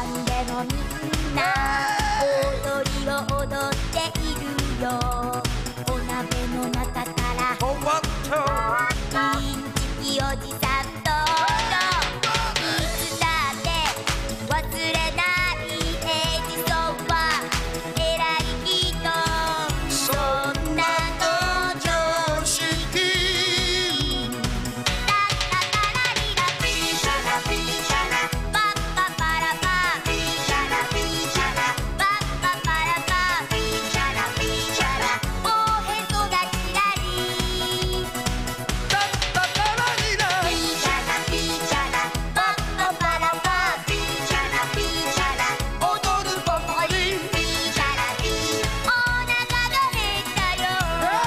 んでもみんな踊りを踊っているよ。お鍋の中からインチキおじさんといつだって忘れないエジソンは偉い人。そんなの常識。タッタタラリラピーシャラピーシャラパッパパラパピーシャラピーシャラパッパパラパピーシャラピーシャラおへそがキラリタッタタラリラピーシャラピーシャラパッパパラパピーシャラピーシャラ踊るポポリピーシャラピーお腹が減ったよ。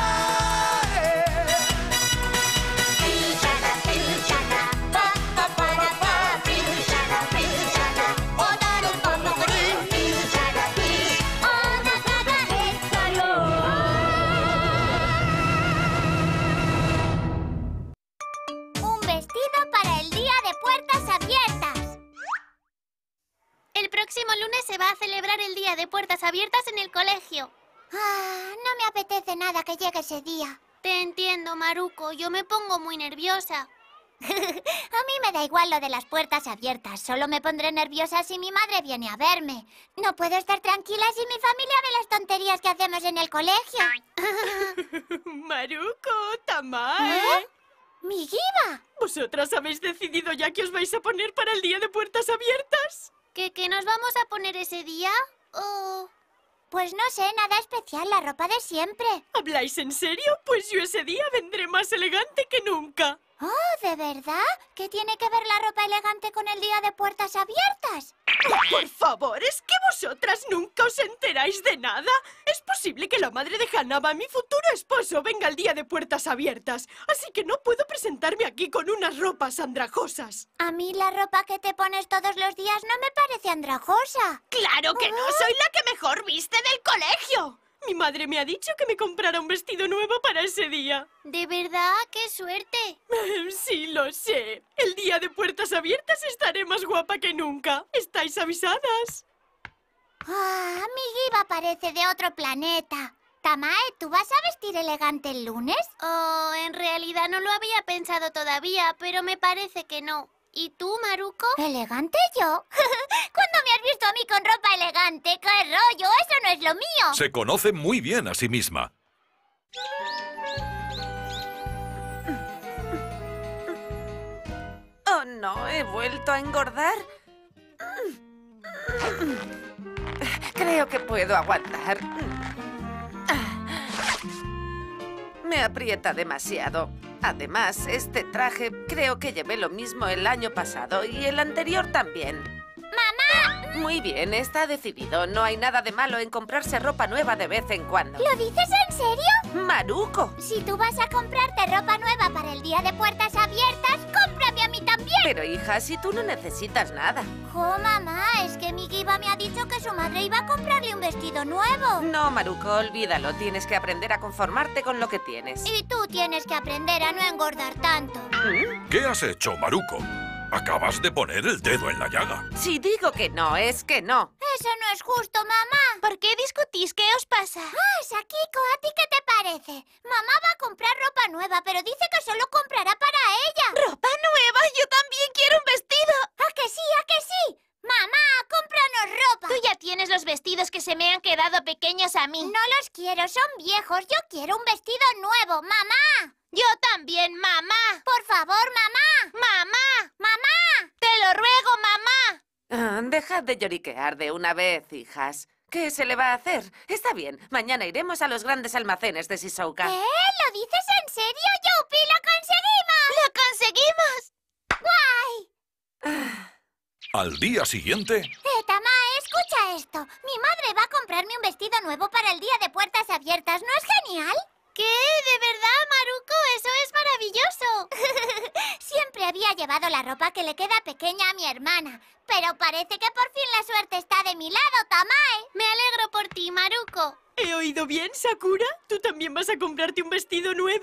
ピーシャラピーシャラパッパパラパピーシャラピーシャラ踊るポポリピーシャラピーお腹が減ったよ。Un vestido para el día de puertas abiertas. El próximo lunes se va a celebrar el Día de Puertas Abiertas en el colegio. No me apetece nada que llegue ese día. Te entiendo, Maruko. Yo me pongo muy nerviosa. A mí me da igual lo de las puertas abiertas. Solo me pondré nerviosa si mi madre viene a verme. No puedo estar tranquila si mi familia ve las tonterías que hacemos en el colegio. Maruko, Tamae. ¡Mi Giba! ¿Vosotras habéis decidido ya que os vais a poner para el Día de Puertas Abiertas? ¿Qué nos vamos a poner ese día? Oh, Pues no sé, nada especial, la ropa de siempre. ¿Habláis en serio? Pues yo ese día vendré más elegante que nunca. Oh, ¿de verdad? ¿Qué tiene que ver la ropa elegante con el día de puertas abiertas? Por favor, ¿es que vosotras nunca os enteráis de nada? Es posible que la madre de Hanaba, mi futuro esposo, venga al día de puertas abiertas. Así que no puedo presentarme aquí con unas ropas andrajosas. A mí la ropa que te pones todos los días no me parece andrajosa. ¡Claro que no! ¡Soy la que mejor viste del colegio! Mi madre me ha dicho que me comprara un vestido nuevo para ese día. ¿de verdad? ¡Qué suerte! Sí, lo sé. El día de puertas abiertas estaré más guapa que nunca. ¿Estáis avisadas? Mi Giba parece de otro planeta. Tamae, ¿tú vas a vestir elegante el lunes? Oh, en realidad no lo había pensado todavía, pero me parece que no. ¿Y tú, Maruko? ¿Elegante yo? ¿Cuándo me has visto a mí con ropa elegante? ¡Qué rollo! ¡Eso no es lo mío! Se conoce muy bien a sí misma. Oh, no, he vuelto a engordar. Creo que puedo aguantar. Me aprieta demasiado. Además, este traje creo que llevé lo mismo el año pasado y el anterior también. ¡Mamá! Muy bien, está decidido. No hay nada de malo en comprarse ropa nueva de vez en cuando. ¿Lo dices en serio? ¡Maruko! Si tú vas a comprarte ropa nueva para el día de puertas abiertas, cómprame a mí también. Pero, hija, si tú no necesitas nada. Oh, mamá, es que mi Giba me ha dicho que su madre iba a comprarle un vestido nuevo. No, Maruko, olvídalo. Tienes que aprender a conformarte con lo que tienes. Y tú tienes que aprender a no engordar tanto. ¿Qué has hecho, Maruko? Acabas de poner el dedo en la llaga. Si digo que no, es que no. Eso no es justo, mamá. ¿Por qué discutís? ¿Qué os pasa? Sakiko, ¿a ti qué te parece? Mamá va a comprar ropa nueva, pero dice que solo comprará para ella. ¿Ropa nueva? Yo también quiero un vestido. ¿A que sí, a que sí? Mamá, cómpranos ropa. Tú ya tienes los vestidos que se me han quedado pequeños a mí. No los quiero, son viejos. Yo quiero un vestido nuevo, mamá. Yo también, mamá. Por favor, mamá. ¡Mamá! Mamá. ¡Te lo ruego, mamá! Dejad de lloriquear de una vez, hijas. ¿Qué se le va a hacer? Está bien, mañana iremos a los grandes almacenes de Shizuoka. ¿Lo dices en serio, Youpi? ¡Lo conseguimos! ¡Lo conseguimos! ¡Guay! Al día siguiente... Tamae, escucha esto. Mi madre va a comprarme un vestido nuevo para el día de puertas abiertas. ¿No es genial? ¿Qué? ¿De verdad, Maruko? ¡Eso es maravilloso! Siempre había llevado la ropa que le queda pequeña a mi hermana. Pero parece que por fin la suerte está de mi lado, Tamae. Me alegro por ti, Maruko. ¿He oído bien, Sakura? ¿Tú también vas a comprarte un vestido nuevo?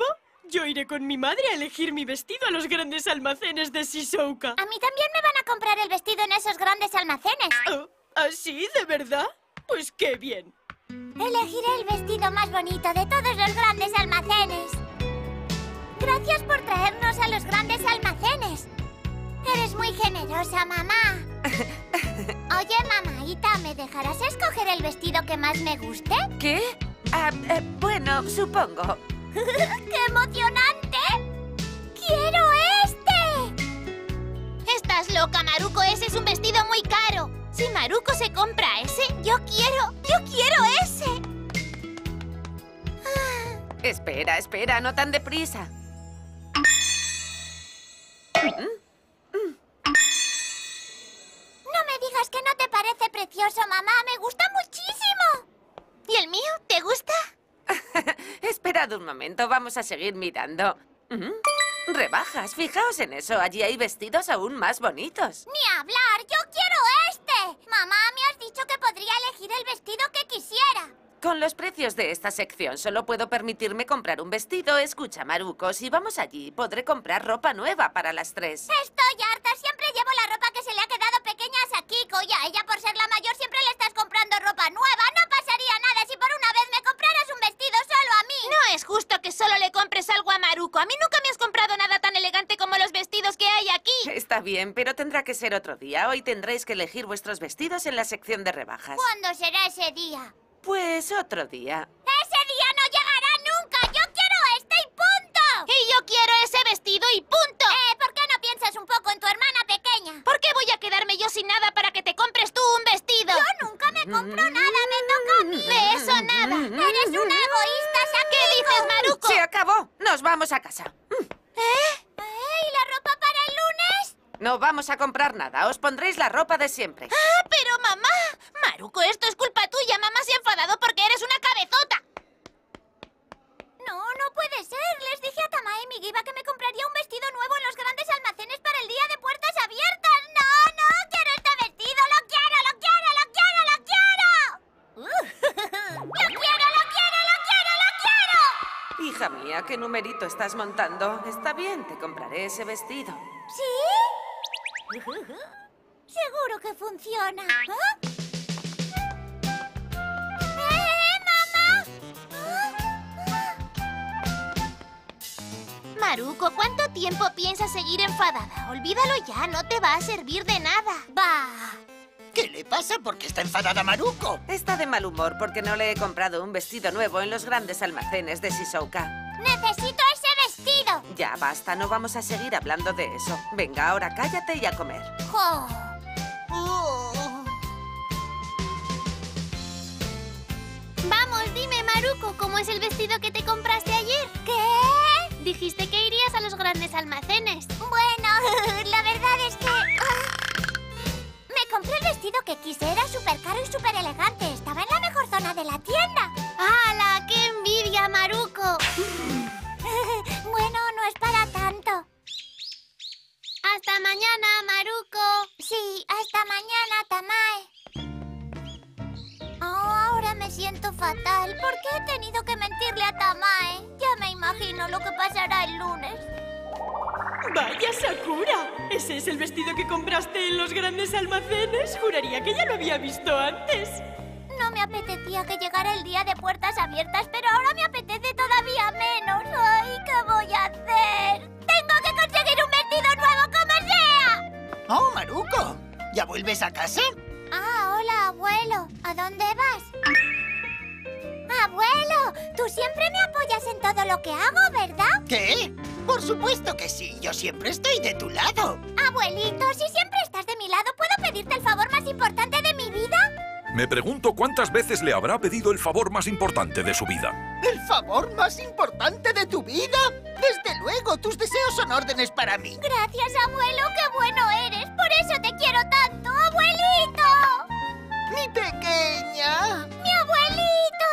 Yo iré con mi madre a elegir mi vestido a los grandes almacenes de Shizuoka. A mí también me van a comprar el vestido en esos grandes almacenes. Oh, ¿así? ¿De verdad? Pues qué bien. Elegiré el vestido más bonito de todos los grandes almacenes. Gracias por traernos a los grandes almacenes. Eres muy generosa, mamá. Oye, mamaita, ¿me dejarás escoger el vestido que más me guste? ¿Qué? Bueno, supongo. ¡Qué emocionante! ¡Quiero este! Estás loca, Maruko. Ese es un vestido muy caro. Si Maruko se compra ese, yo quiero ese. Espera, espera, no tan deprisa. No me digas que no te parece precioso, mamá. Me gusta muchísimo. ¿Y el mío? ¿Te gusta? Esperad un momento, vamos a seguir mirando. Rebajas, fijaos en eso. Allí hay vestidos aún más bonitos. Ni hablar. Yo quiero este. Mamá, me has dicho que podría elegir el vestido que quisiera. Con los precios de esta sección solo puedo permitirme comprar un vestido. Escucha, Maruko, si vamos allí, podré comprar ropa nueva para las 3. Estoy harta. Siempre llevo la ropa que se le ha quedado pequeña a Sakiko y a ella, por ser la mayor, siempre le estás comprando ropa nueva. No pasaría nada si por una vez me compraras un vestido solo a mí. No es justo que solo le compres algo a Maruko. A mí nunca me has comprado nada tan elegante como los vestidos que hay aquí. Está bien, pero tendrá que ser otro día. Hoy tendréis que elegir vuestros vestidos en la sección de rebajas. ¿Cuándo será ese día? Pues otro día. ¡Ese día no llegará nunca! ¡Yo quiero este y punto! Y yo quiero ese vestido y punto. ¿Por qué no piensas un poco en tu hermana pequeña? ¿Por qué voy a quedarme yo sin nada para que te compres tú un vestido? Yo nunca me compro nada, me toca a mí. De eso nada. Eres una egoísta, Sakiko. ¿Qué dices, Maruko? ¡Se acabó! ¡Nos vamos a casa! ¿Y la ropa para el lunes? No vamos a comprar nada. Os pondréis la ropa de siempre. Pero mamá, Maruko, esto es culpa tuya. Mamá se ha enfadado porque eres una cabezota. No puede ser. Les dije a Tamae y Migiba que me compraría un vestido nuevo en los grandes almacenes para el día de puertas abiertas. No, quiero este vestido. ¡Lo quiero! Hija mía, ¿qué numerito estás montando? Está bien, te compraré ese vestido. ¿Sí? Seguro que funciona. ¡Mamá! Maruko, ¿cuánto tiempo piensas seguir enfadada? Olvídalo ya, no te va a servir de nada. Bah. ¿Qué le pasa? ¿Por qué está enfadada Maruko? Está de mal humor porque no le he comprado un vestido nuevo en los grandes almacenes de Shizuoka. ¡Necesito ese vestido! Ya basta, no vamos a seguir hablando de eso. Venga, ahora cállate y a comer. ¡Jo! Vamos, dime, Maruko, ¿cómo es el vestido que te compraste ayer? ¿Qué? Dijiste que irías a los grandes almacenes. Bueno, la verdad es que... me compré el vestido que quise. Era súper caro y súper elegante. Estaba en la mejor zona de la tienda. ¡Hala! ¡Qué envidia, Maruko! Bueno, no es para tanto. ¡Hasta mañana, Maruko! Sí, hasta mañana, Tamae. Ahora me siento fatal. ¿Por qué he tenido que mentirle a Tamae? Ya me imagino lo que pasará el lunes. ¡Vaya, Sakura! ¿Ese es el vestido que compraste en los grandes almacenes? Juraría que ya lo había visto antes. No me apetecía que llegara el día de puertas abiertas, pero ahora me apetece todavía menos. ¡Ay, qué voy a hacer! ¡Tengo que conseguir un vestido nuevo como sea! Oh, Maruko, ¿ya vuelves a casa? Ah, hola, abuelo. ¿A dónde vas? Abuelo, tú siempre me apoyas en todo lo que hago, ¿verdad? ¿Qué? Por supuesto que sí, yo siempre estoy de tu lado. Abuelito, si siempre estás de mi lado, ¿puedo pedirte el favor más importante de mi vida? Me pregunto cuántas veces le habrá pedido el favor más importante de su vida. ¿El favor más importante de tu vida? Desde luego, tus deseos son órdenes para mí. Gracias, abuelo, qué bueno eres. Por eso te quiero tanto, abuelito. ¡Mi pequeña! ¡Mi abuelito!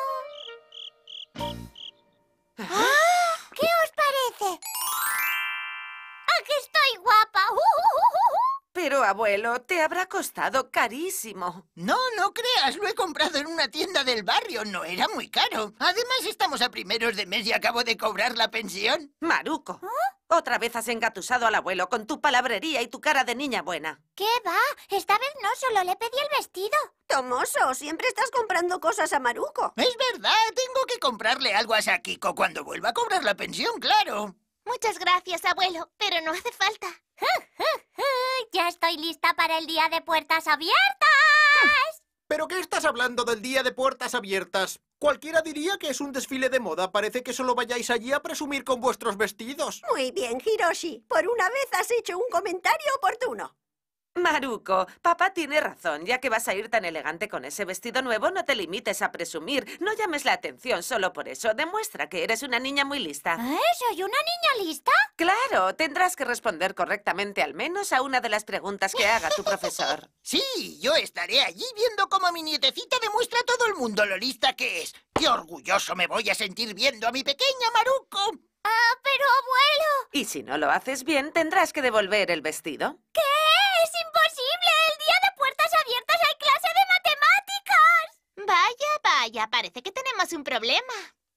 ¿Qué os parece? ¡Ah, que estoy guapa! Pero, abuelo, te habrá costado carísimo. No, no creas, lo he comprado en una tienda del barrio, no era muy caro. Además, estamos a primeros de mes y acabo de cobrar la pensión. Maruko, otra vez has engatusado al abuelo con tu palabrería y tu cara de niña buena. ¿Qué va? Esta vez no, solo le pedí el vestido. Tomoso, siempre estás comprando cosas a Maruko. Es verdad, tengo que comprarle algo a Sakiko cuando vuelva a cobrar la pensión, claro. Muchas gracias, abuelo, pero no hace falta. Ya estoy lista para el día de puertas abiertas. ¿Pero qué estás hablando del día de puertas abiertas? Cualquiera diría que es un desfile de moda. Parece que solo vayáis allí a presumir con vuestros vestidos. Muy bien, Hiroshi. Por una vez has hecho un comentario oportuno. Maruko, papá tiene razón. Ya que vas a ir tan elegante con ese vestido nuevo, no te limites a presumir. No llames la atención solo por eso. Demuestra que eres una niña muy lista. ¿Soy una niña lista? Claro, tendrás que responder correctamente al menos a una de las preguntas que haga tu profesor. Sí, yo estaré allí viendo cómo mi nietecita demuestra a todo el mundo lo lista que es. ¡Qué orgulloso me voy a sentir viendo a mi pequeña Maruko! Pero abuelo. Y si no lo haces bien, tendrás que devolver el vestido. ¿Qué? ¡Es imposible! ¡El día de puertas abiertas hay clase de matemáticas! Vaya, vaya, parece que tenemos un problema.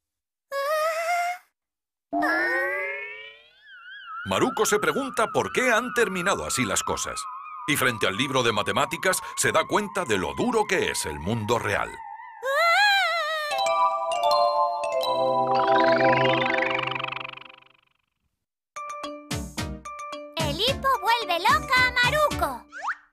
Maruko se pregunta por qué han terminado así las cosas. Y frente al libro de matemáticas se da cuenta de lo duro que es el mundo real. El hipo vuelve loca a Maruko.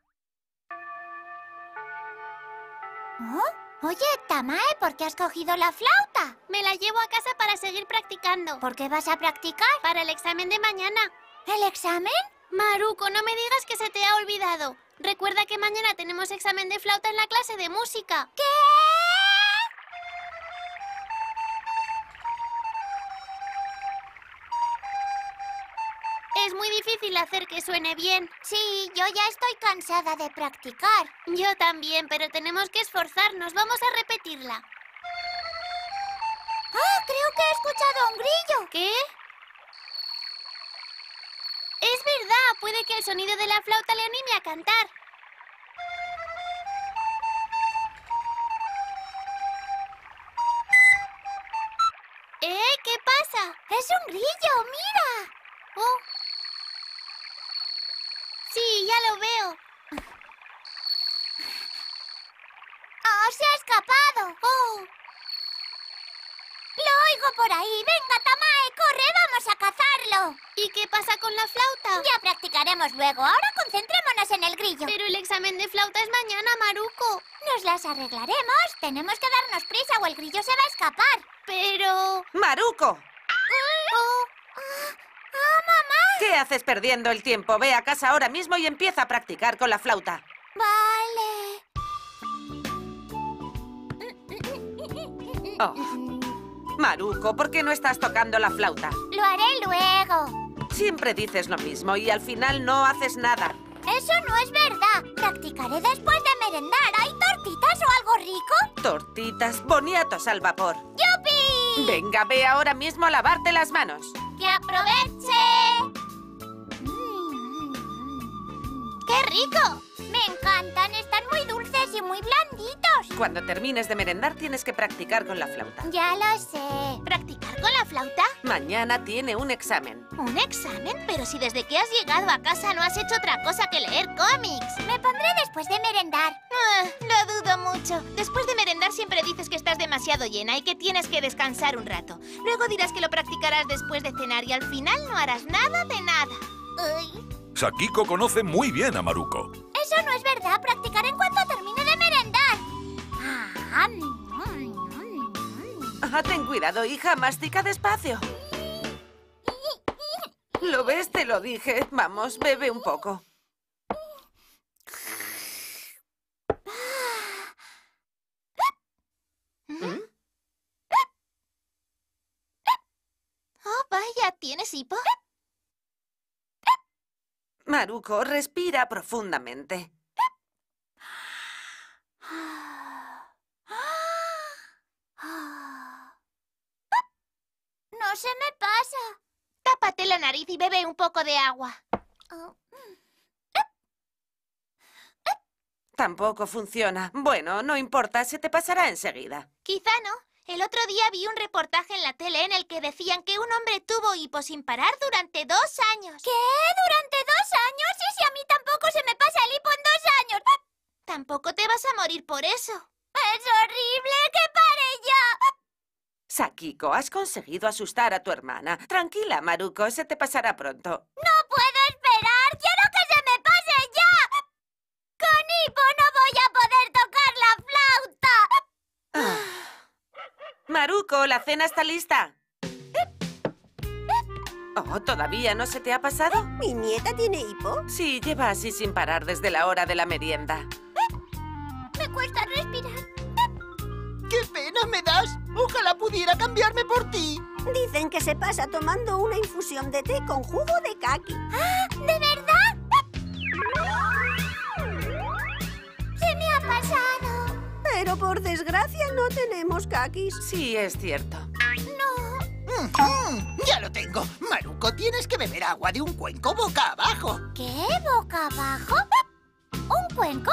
Oye, Tamae, ¿por qué has cogido la flauta? Me la llevo a casa para seguir practicando. ¿Por qué vas a practicar? Para el examen de mañana. ¿El examen? Maruko, no me digas que se te ha olvidado. Recuerda que mañana tenemos examen de flauta en la clase de música. ¿Qué? Es muy difícil hacer que suene bien. Sí, yo ya estoy cansada de practicar. Yo también, pero tenemos que esforzarnos. Vamos a repetirla. ¡Ah! Creo que he escuchado un grillo. ¿Qué? Es verdad, puede que el sonido de la flauta le anime a cantar. ¿Qué pasa? ¡Es un grillo! ¡Mira! Oh. Sí, ya lo veo. ¡Oh, se ha escapado! ¡Oh! ¡Lo oigo por ahí! ¡Venga, Tamae, corre! ¡Vamos a cazarlo! ¿Y qué pasa con la flauta? Ya practicaremos luego. Ahora concentrémonos en el grillo. Pero el examen de flauta es mañana, Maruko. Nos las arreglaremos. Tenemos que darnos prisa o el grillo se va a escapar. Pero... ¡Maruko! ¡Mamá! ¿Qué haces perdiendo el tiempo? Ve a casa ahora mismo y empieza a practicar con la flauta. Vale. Oh. Maruko, ¿por qué no estás tocando la flauta? Lo haré luego. Siempre dices lo mismo y al final no haces nada. Eso no es verdad. Practicaré después de merendar. ¿Hay tortitas o algo rico? Tortitas, boniatos al vapor. ¡Yupi! Venga, ve ahora mismo a lavarte las manos. ¡Que aproveche! ¡Qué rico! Me encantan. Están muy dulces y muy blanditos. Cuando termines de merendar tienes que practicar con la flauta. Ya lo sé. ¿Practicar con la flauta? Mañana tiene un examen. ¿Un examen? Pero si desde que has llegado a casa no has hecho otra cosa que leer cómics. Me pondré después de merendar. Lo dudo mucho. Después de merendar siempre dices que estás demasiado llena y que tienes que descansar un rato. Luego dirás que lo practicarás después de cenar y al final no harás nada de nada. Sakiko conoce muy bien a Maruko. Eso no es verdad. Practicaré en cuanto termine de merendar. Ten cuidado, hija. Mastica despacio. ¿Lo ves? Te lo dije. Vamos, bebe un poco. Oh, vaya, ¿tienes hipo? Maruko, respira profundamente. No se me pasa. Tápate la nariz y bebe un poco de agua. Tampoco funciona. Bueno, no importa, se te pasará enseguida. Quizá no. El otro día vi un reportaje en la tele en el que decían que un hombre tuvo hipo sin parar durante 2 años. ¿Qué? ¿Durante 2 años? ¿Y si a mí tampoco se me pasa el hipo en 2 años? Tampoco te vas a morir por eso. ¡Es horrible! ¡Que pare ya! Sakiko, has conseguido asustar a tu hermana. Tranquila, Maruko, se te pasará pronto. ¡No puedo esperar! ¡Quiero que se me pase ya! ¡Con hipo no voy a poder tocar la flauta! Maruko, la cena está lista. Oh, ¿todavía no se te ha pasado? ¿Mi nieta tiene hipo? Sí, lleva así sin parar desde la hora de la merienda. Me cuesta respirar. ¡Qué pena me das! Ojalá pudiera cambiarme por ti. Dicen que se pasa tomando una infusión de té con jugo de kaki. ¡Ah! ¿De verdad? ¡Se me ha pasado! Pero por desgracia no tenemos kakis. Sí, es cierto. Ya lo tengo. Maruko, tienes que beber agua de un cuenco boca abajo. ¿Qué? ¿Boca abajo? ¿Un cuenco?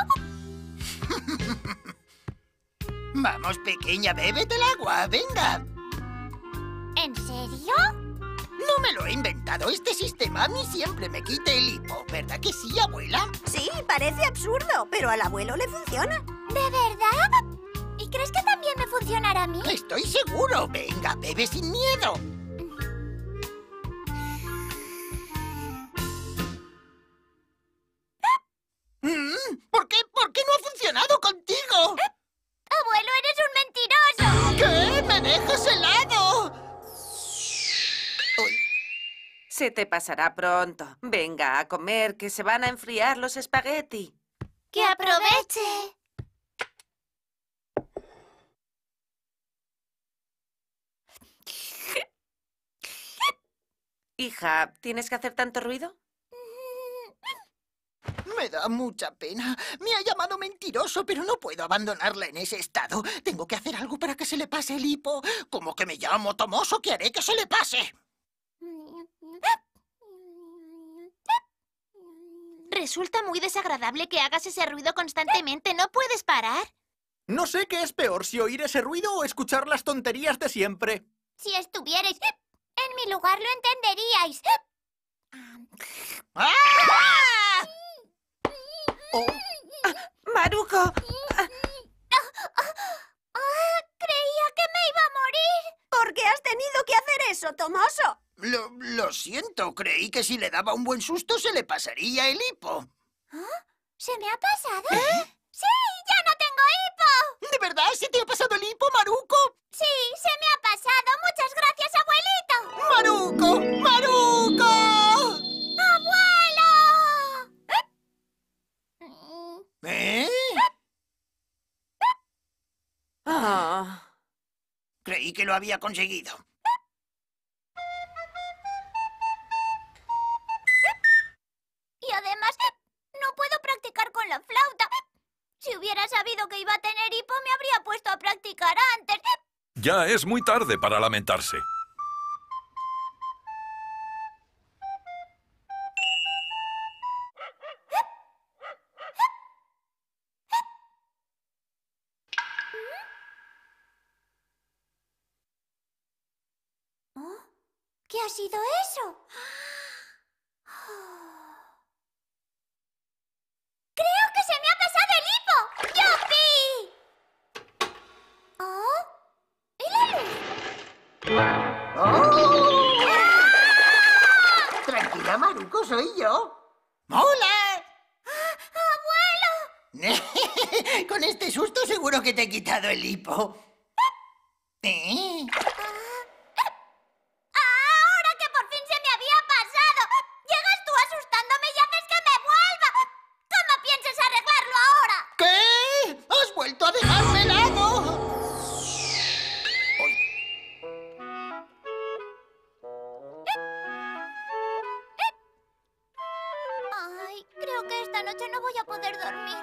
Vamos, pequeña, bébete el agua. Venga. ¿En serio? No me lo he inventado. Este sistema a mí siempre me quita el hipo. ¿Verdad que sí, abuela? Sí, parece absurdo, pero al abuelo le funciona. ¿De verdad? ¿Y crees que también me funcionará a mí? Estoy seguro. Venga, bebe sin miedo. ¿Por qué? ¿Por qué no ha funcionado contigo? ¡Abuelo, eres un mentiroso! ¿Qué? ¡Me dejas helado! Uy. Se te pasará pronto. Venga, a comer, que se van a enfriar los espagueti. ¡Que aproveche! Hija, ¿tienes que hacer tanto ruido? Me da mucha pena. Me ha llamado mentiroso, pero no puedo abandonarla en ese estado. Tengo que hacer algo para que se le pase el hipo. Como que me llamo Tomoso, que haré que se le pase. Resulta muy desagradable que hagas ese ruido constantemente. ¿No puedes parar? No sé qué es peor, si oír ese ruido o escuchar las tonterías de siempre. Si estuvierais en mi lugar, lo entenderíais. ¡Ah! Oh, ¡Maruko! Creía que me iba a morir. ¿Por qué has tenido que hacer eso, Tomoso? lo siento. Creí que si le daba un buen susto se le pasaría el hipo. ¿Se me ha pasado? ¡Sí! ¡Ya no tengo hipo! ¿De verdad se te ha pasado el hipo, Maruko? ¡Sí! ¡Se me ha pasado! ¡Muchas gracias, abuelito! ¡Maruko! ¡Maruko! ¡Abuelo! ¿Eh? Ah. Creí que lo había conseguido. Y además, no puedo practicar con la flauta. Si hubiera sabido que iba a tener hipo, me habría puesto a practicar antes. Ya es muy tarde para lamentarse. ¿Qué ha sido eso? ¡Creo que se me ha pasado el hipo! ¡Yupi! ¿Oh? ¿Y la luz? ¡Oh! Tranquila, Maruko, soy yo. ¡Hola! ¡Abuelo! Con este susto seguro que te he quitado el hipo. ¿Eh? ¡Ahora que por fin se me había pasado! ¡Llegas tú asustándome y haces que me vuelva! ¿Cómo piensas arreglarlo ahora? ¿Qué? ¿Has vuelto a dejarme helado? Uy. Ay, creo que esta noche no voy a poder dormir.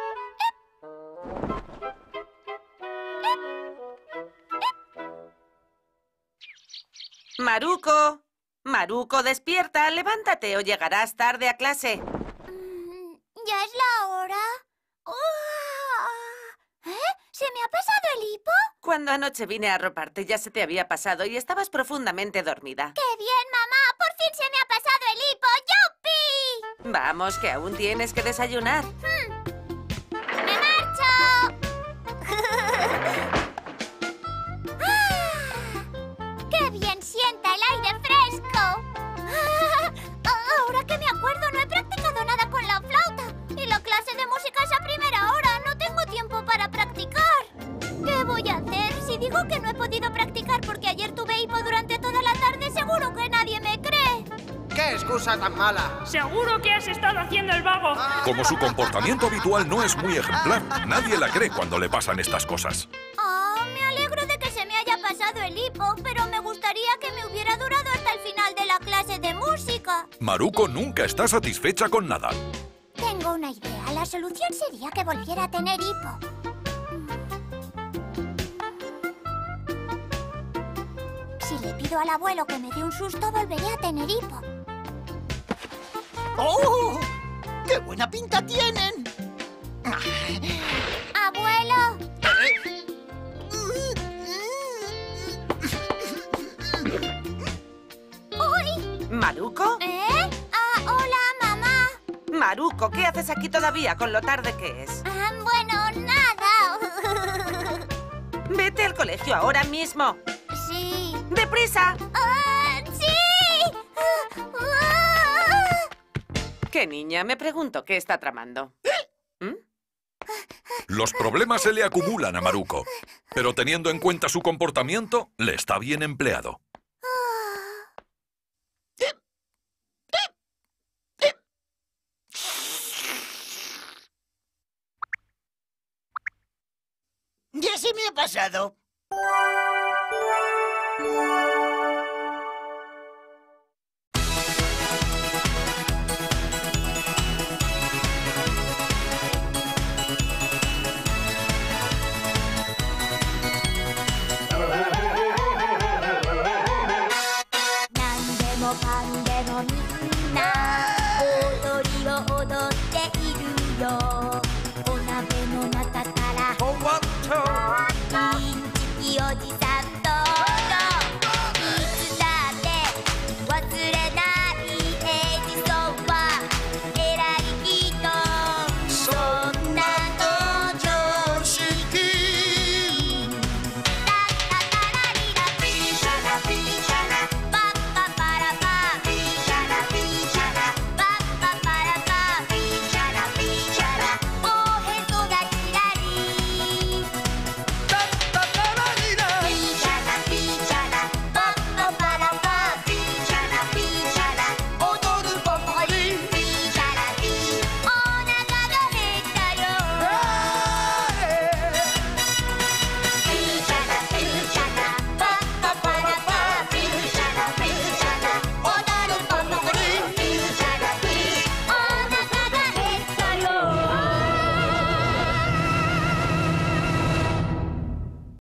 Maruko, Maruko, despierta, levántate o llegarás tarde a clase. ¿Ya es la hora? ¿Se me ha pasado el hipo? Cuando anoche vine a arroparte ya se te había pasado y estabas profundamente dormida. ¡Qué bien, mamá! ¡Por fin se me ha pasado el hipo! ¡Yupi! Vamos, que aún tienes que desayunar. ¡Me marcho! ¡Qué bien sienta el aire fresco! Ahora que me acuerdo, no he practicado nada con la flauta. Y la clase de música es a primera hora. No tengo tiempo para practicar. ¿Qué voy a hacer? Si digo que no he podido practicar porque ayer tuve hipo durante toda la tarde, seguro que nadie me cree. ¡Qué excusa tan mala! Seguro que has estado haciendo el vago. Como su comportamiento habitual no es muy ejemplar, nadie la cree cuando le pasan estas cosas. Me alegro de que se me haya pasado el hipo, pero me gustaría que me hubiera durado hasta el final de la clase de música. Maruko nunca está satisfecha con nada. Tengo una idea. La solución sería que volviera a tener hipo. Si le pido al abuelo que me dé un susto, volveré a tener hipo. ¡Oh! ¡Qué buena pinta tienen! ¡Abuelo! ¡Uy! ¿Maruko? Hola, mamá. Maruko, ¿qué haces aquí todavía con lo tarde que es? Bueno, nada. Vete al colegio ahora mismo. Sí. ¡Deprisa! ¡Sí! ¿Qué niña? Me pregunto qué está tramando. ¿Mm? Los problemas se le acumulan a Maruko, pero teniendo en cuenta su comportamiento, le está bien empleado. Ya se me ha pasado.